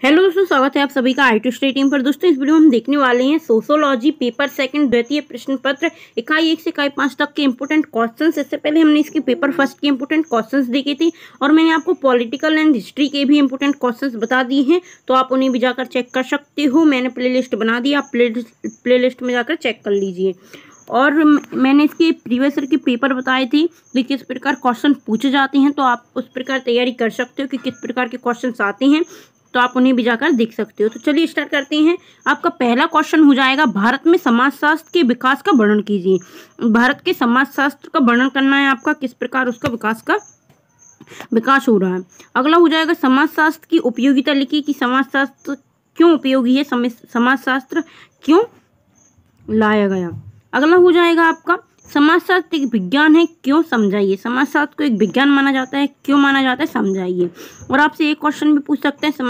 Hello दोस्तों, स्वागत है आप सभी का आई2 स्टडी टीम पर। दोस्तों, इस वीडियो में हम देखने वाले हैं सोशियोलॉजी पेपर सेकंड द्वितीय प्रश्न पत्र इकाई 1 से इकाई 5 तक के इंपोर्टेंट क्वेश्चंस। इससे पहले हमने इसके पेपर फर्स्ट के इंपोर्टेंट क्वेश्चंस देखे थे और मैंने आपको पॉलिटिकल एंड हिस्ट्री के भी इंपोर्टेंट क्वेश्चंस बता दिए हैं, तो आप उन्हें भी जाकर चेक कर सकते हो। मैंने प्लेलिस्ट बना दी, आप प्लेलिस्ट में जाकर चेक कर लीजिए। और मैंने इसके प्रीवियस ईयर के पेपर बताए थे कि किस प्रकार क्वेश्चन पूछे जाते हैं, तो आप उस प्रकार तैयारी कर सकते हो कि किस प्रकार के क्वेश्चन आते हैं, तो आप उन्हें भी जाकर देख सकते हो। तो चलिए स्टार्ट करते हैं। आपका पहला क्वेश्चन हो जाएगा, भारत में समाजशास्त्र के विकास का वर्णन कीजिए। भारत के समाजशास्त्र का वर्णन करना है आपका, किस प्रकार उसका विकास हो रहा है। अगला हो जाएगा, समाजशास्त्र की उपयोगिता लिखिए कि समाजशास्त्र क्यों उपयोगी है, समाजशास्त्र क्यों लाया गया। अगला हो जाएगा आपका, समाजशास्त्र एक विज्ञान है, क्यों, समझाइए। समाजशास्त्र को एक विज्ञान माना जाता है, क्यों माना जाता है, समझाइए। और आपसे एक क्वेश्चन भी पूछ सकते हैं,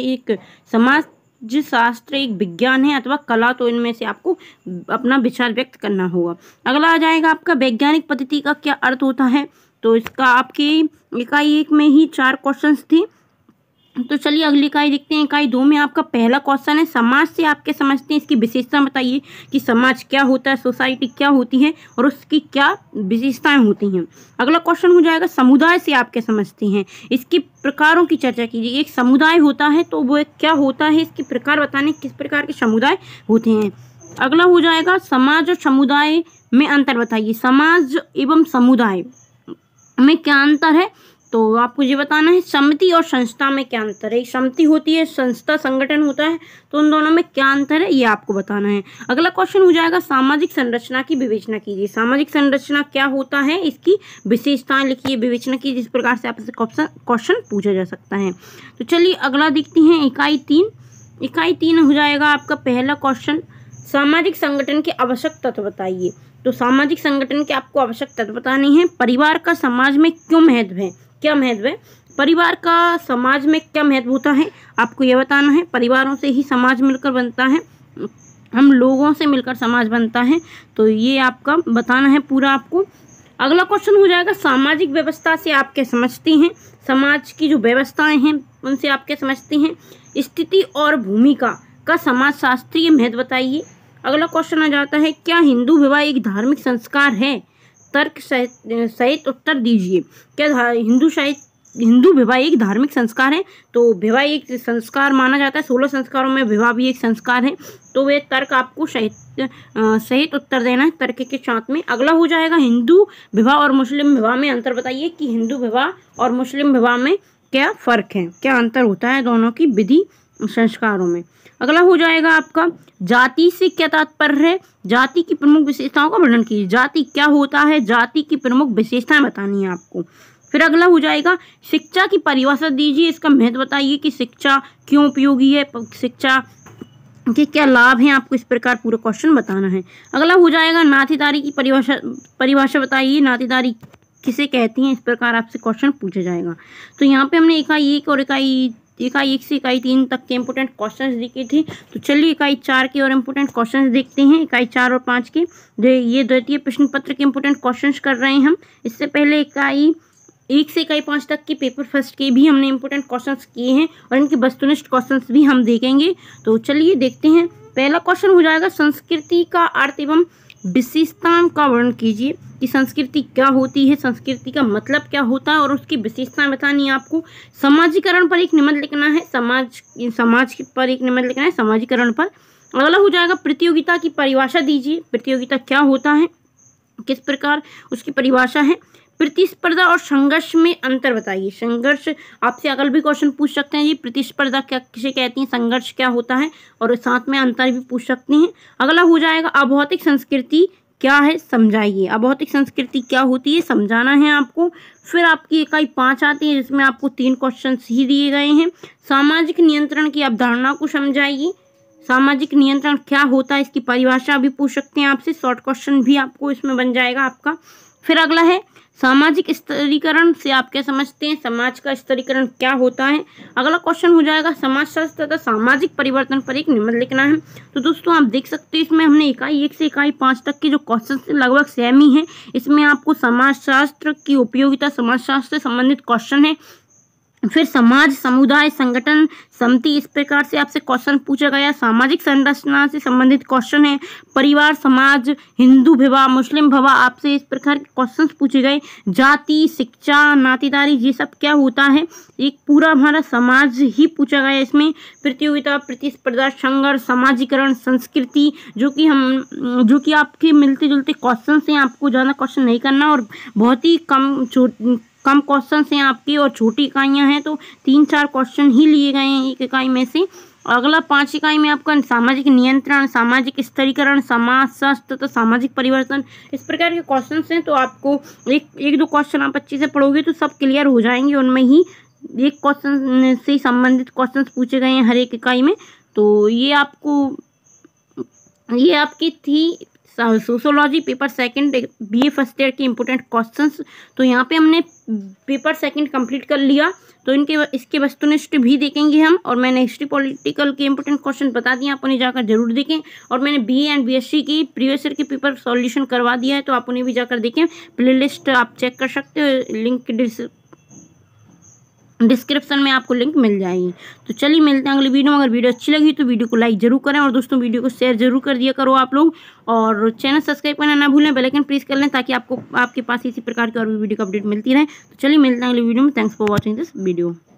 समाजशास्त्र एक विज्ञान है अथवा कला, तो इनमें से आपको अपना विचार व्यक्त करना होगा। अगला आ जाएगा आपका, वैज्ञानिक पद्धति का क्या अर्थ होता है। तो इसका आपके इकाई 1 में ही 4 क्वेश्चन थे। तो चलिए अगली इकाई देखते हैं। इकाई 2 में आपका पहला क्वेश्चन है, समाज से आप क्या समझते हैं, इसकी विशेषता बताइए कि समाज क्या होता है, सोसाइटी क्या होती है और उसकी क्या विशेषताएं होती हैं। अगला क्वेश्चन हो जाएगा, समुदाय से आप क्या समझते हैं, इसके प्रकारों की चर्चा कीजिए। एक समुदाय होता है तो वो क्या होता है, इसके प्रकार बताने किस प्रकार के समुदाय होते हैं। अगला हो जाएगा, समाज और समुदाय में अंतर बताइए। समाज एवं समुदाय में क्या अंतर है, तो आपको ये बताना है। समिति और संस्था में क्या अंतर है, समिति होती है, संस्था संगठन होता है, तो उन दोनों में क्या अंतर है ये आपको बताना है। अगला क्वेश्चन हो जाएगा, सामाजिक संरचना की विवेचना कीजिए। सामाजिक संरचना क्या होता है, इसकी विशेषताएं लिखिए, विवेचना की, जिस प्रकार से आपसे क्वेश्चन पूछा जा सकता है। तो चलिए अगला देखते हैं, इकाई 3। इकाई 3 हो जाएगा आपका पहला क्वेश्चन, सामाजिक संगठन के आवश्यक तत्व बताइए। तो सामाजिक संगठन के आपको आवश्यक तत्व बताने हैं। परिवार का समाज में क्यों महत्व है, क्या महत्व है, परिवार का समाज में क्या महत्व होता है, आपको यह बताना है। परिवारों से ही समाज मिलकर बनता है, हम लोगों से मिलकर समाज बनता है, तो ये आपका बताना है पूरा आपको। अगला क्वेश्चन हो जाएगा, सामाजिक व्यवस्था से आप क्या समझते हैं, समाज की जो व्यवस्थाएं हैं उनसे आप क्या समझते हैं। स्थिति और भूमिका का समाजशास्त्रीय महत्व बताइए। अगला क्वेश्चन आ जाता है, क्या हिंदू विवाह एक धार्मिक संस्कार है, तर्क सहित उत्तर दीजिए। क्या हिंदू विवाह एक धार्मिक संस्कार है, तो विवाह एक संस्कार माना जाता है, 16 संस्कारों में विवाह भी एक संस्कार है, तो वे तर्क आपको सहित उत्तर देना है तर्क के साथ में। अगला हो जाएगा, हिंदू विवाह और मुस्लिम विवाह में अंतर बताइए कि हिंदू विवाह और मुस्लिम विवाह में क्या फर्क है, क्या अंतर होता है दोनों की विधि संस्कारों में। अगला हो जाएगा आपका, जाति से क्या तात्पर्य है, जाति की प्रमुख विशेषताओं का वर्णन कीजिए। जाति क्या होता है, जाति की प्रमुख विशेषताएं बतानी है आपको। फिर अगला हो जाएगा, शिक्षा की परिभाषा दीजिए, इसका महत्व बताइए कि शिक्षा क्यों उपयोगी है, शिक्षा के क्या लाभ हैं, आपको इस प्रकार पूरा क्वेश्चन बताना है। अगला हो जाएगा, नातेदारी की परिभाषा बताइए, नातेदारी किसे कहती हैं, इस प्रकार आपसे क्वेश्चन पूछा जाएगा। तो यहाँ पे हमने इकाई 1 और इकाई 1 से इकाई 3 तक के इंपोर्टेंट क्वेश्चंस देखे थे। तो चलिए इकाई 4 के और इंपोर्टेंट क्वेश्चंस देखते हैं। इकाई 4 और 5 के ये द्वितीय प्रश्न पत्र के इंपोर्टेंट क्वेश्चंस कर रहे हैं हम। इससे पहले इकाई 1 से इकाई 5 तक के पेपर फर्स्ट के भी हमने इंपोर्टेंट क्वेश्चंस किए हैं और इनके वस्तुनिष्ठ क्वेश्चंस भी हम देखेंगे। तो चलिए देखते हैं। पहला क्वेश्चन हो जाएगा, संस्कृति का अर्थ एवं विशेषताओं का वर्णन कीजिए कि संस्कृति क्या होती है, संस्कृति का मतलब क्या होता है और उसकी विशेषताएं बतानी है आपको। समाजीकरण पर एक निबंध लिखना है, समाज पर एक निबंध लिखना है, समाजीकरण पर। अगला हो जाएगा, प्रतियोगिता की परिभाषा दीजिए। प्रतियोगिता क्या होता है, किस प्रकार उसकी परिभाषा है। प्रतिस्पर्धा और संघर्ष में अंतर बताइए। संघर्ष आपसे अगल भी क्वेश्चन पूछ सकते हैं, ये प्रतिस्पर्धा क्या किसे कहती है, संघर्ष क्या होता है, और साथ में अंतर भी पूछ सकते हैं। अगला हो जाएगा, अभौतिक संस्कृति क्या है, समझाइए। अभौतिक संस्कृति क्या होती है, समझाना है आपको। फिर आपकी इकाई 5 आती है, जिसमें आपको 3 क्वेश्चन ही दिए गए हैं। सामाजिक नियंत्रण की अवधारणा को समझाइए। सामाजिक नियंत्रण क्या होता है, इसकी परिभाषा भी पूछ सकते हैं आपसे, शॉर्ट क्वेश्चन भी आपको इसमें बन जाएगा आपका। फिर अगला है, सामाजिक स्तरीकरण से आप क्या समझते हैं, समाज का स्तरीकरण क्या होता है। अगला क्वेश्चन हो जाएगा, समाजशास्त्र तथा सामाजिक परिवर्तन पर एक निबंध लिखना है। तो दोस्तों आप देख सकते हैं, इसमें हमने इकाई 1 से इकाई 5 तक के जो क्वेश्चन लगभग सेम ही हैं। इसमें आपको समाजशास्त्र की उपयोगिता, समाजशास्त्र से संबंधित क्वेश्चन है, फिर समाज, समुदाय, संगठन, समिति, इस प्रकार से आपसे क्वेश्चन पूछा गया। सामाजिक संरचना से संबंधित क्वेश्चन है। परिवार, समाज, हिंदू विवाह, मुस्लिम विवाह, आपसे इस प्रकार के क्वेश्चन पूछे गए। जाति, शिक्षा, नातेदारी, ये सब क्या होता है, एक पूरा हमारा समाज ही पूछा गया इसमें। प्रतियोगिता, प्रतिस्पर्धा, संघर्ष, समाजीकरण, संस्कृति, जो कि आपके मिलते जुलते क्वेश्चन हैं, आपको ज़्यादा क्वेश्चन नहीं करना और बहुत ही कम क्वेश्चन हैं आपकी और छोटी इकाइयाँ हैं, तो 3-4 क्वेश्चन ही लिए गए हैं एक इकाई में से। अगला 5 इकाई में आपका सामाजिक नियंत्रण, सामाजिक स्तरीकरण, समाज शास्त्र तथा सामाजिक परिवर्तन, इस प्रकार के क्वेश्चन हैं। तो आपको एक दो क्वेश्चन आप अच्छे से पढ़ोगे तो सब क्लियर हो जाएंगे। उनमें ही एक क्वेश्चन से संबंधित क्वेश्चन पूछे गए हैं हर एक इकाई में। तो ये आपकी थी sociology paper second BA first year के इम्पोर्टेंट क्वेश्चंस। तो यहाँ पे हमने पेपर सेकंड कंप्लीट कर लिया। तो इसके वस्तुनिष्ठ भी देखेंगे हम, और मैंने हिस्ट्री पॉलिटिकल के इम्पोर्टेंट क्वेश्चन बता दिए, आप उन्हें जाकर जरूर देखें। और मैंने बीए एंड बीएससी की प्रीवियस ईयर के पेपर सॉल्यूशन करवा दिया है, तो आप उन्हें भी जाकर देखें। प्लेलिस्ट आप चेक कर सकते हो, लिंक डिस्क्रिप्शन में आपको लिंक मिल जाएगी। तो चलिए मिलते हैं अगली वीडियो में। अगर वीडियो अच्छी लगी तो वीडियो को लाइक जरूर करें और दोस्तों वीडियो को शेयर जरूर कर दिया करो आप लोग, और चैनल सब्सक्राइब करना ना भूलें, बेल आइकन प्रेस कर लें ताकि आपके पास इसी प्रकार की और भी वीडियो का अपडेट मिलती रहे। तो चलिए मिलते हैं अगली वीडियो में। Thanks for watching this video.